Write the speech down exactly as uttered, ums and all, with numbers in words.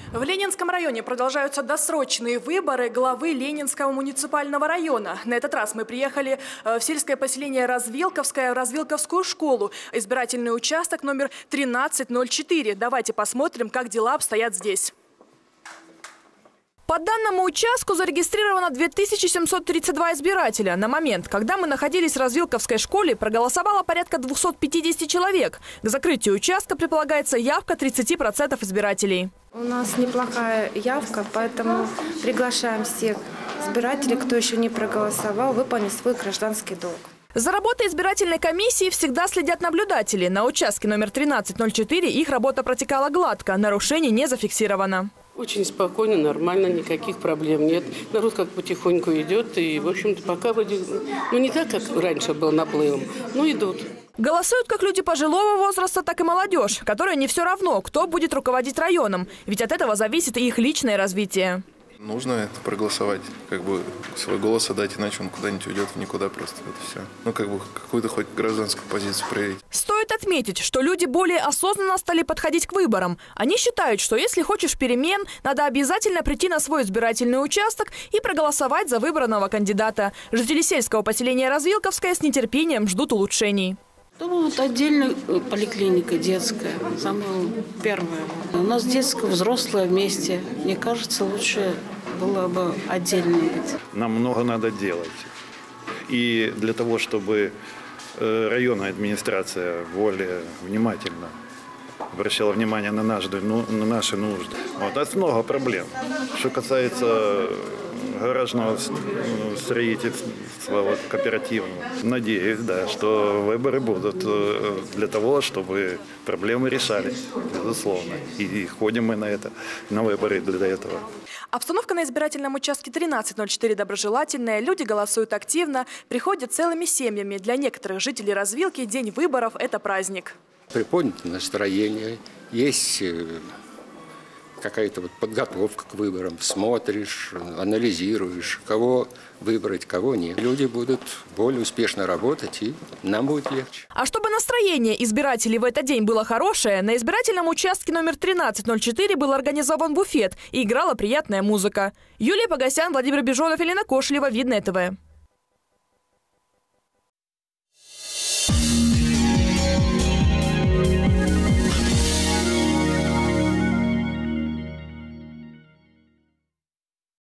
В Ленинском районе продолжаются досрочные выборы главы Ленинского муниципального района. На этот раз мы приехали в сельское поселение Развилковское, в Развилковскую школу. Избирательный участок номер тринадцать ноль четыре. Давайте посмотрим, как дела обстоят здесь. По данному участку зарегистрировано две тысячи семьсот тридцать два избирателя. На момент, когда мы находились в Развилковской школе, проголосовало порядка двухсот пятидесяти человек. К закрытию участка предполагается явка тридцати процентов избирателей. У нас неплохая явка, поэтому приглашаем всех избирателей, кто еще не проголосовал, выполнить свой гражданский долг. За работой избирательной комиссии всегда следят наблюдатели. На участке номер тринадцать ноль четыре их работа протекала гладко, нарушений не зафиксировано. Очень спокойно, нормально, никаких проблем нет. Народ как потихоньку идет и, в общем-то, пока вроде, ну не так, как раньше был наплывом, но идут. Голосуют как люди пожилого возраста, так и молодежь, которой не все равно, кто будет руководить районом. Ведь от этого зависит и их личное развитие. Нужно это проголосовать, как бы свой голос отдать, иначе он куда-нибудь уйдет в никуда просто. Это все. Ну, как бы какую-то хоть гражданскую позицию проявить. Стоит отметить, что люди более осознанно стали подходить к выборам. Они считают, что если хочешь перемен, надо обязательно прийти на свой избирательный участок и проголосовать за выбранного кандидата. Жители сельского поселения Развилковское с нетерпением ждут улучшений. Ну, вот отдельная поликлиника детская, самая первая. У нас детская, взрослая вместе. Мне кажется, лучше было бы отдельно быть. Нам много надо делать. И для того, чтобы районная администрация более внимательно обращала внимание на наши, ну, на наши нужды. Вот. Это много проблем. Что касается гаражного строительства вот, кооперативного. Надеюсь, да, что выборы будут для того, чтобы проблемы решались, безусловно. И ходим мы на это, на выборы для этого. Обстановка на избирательном участке тринадцать ноль четыре доброжелательная. Люди голосуют активно, приходят целыми семьями. Для некоторых жителей Развилки день выборов – это праздник. Приподнято настроение, есть какая-то вот подготовка к выборам, смотришь, анализируешь, кого выбрать, кого нет. Люди будут более успешно работать, и нам будет легче. А чтобы настроение избирателей в этот день было хорошее, на избирательном участке номер тринадцать ноль четыре был организован буфет и играла приятная музыка. Юлия Погосян, Владимир Бежонов, Елена Кошелева, Видное ТВ.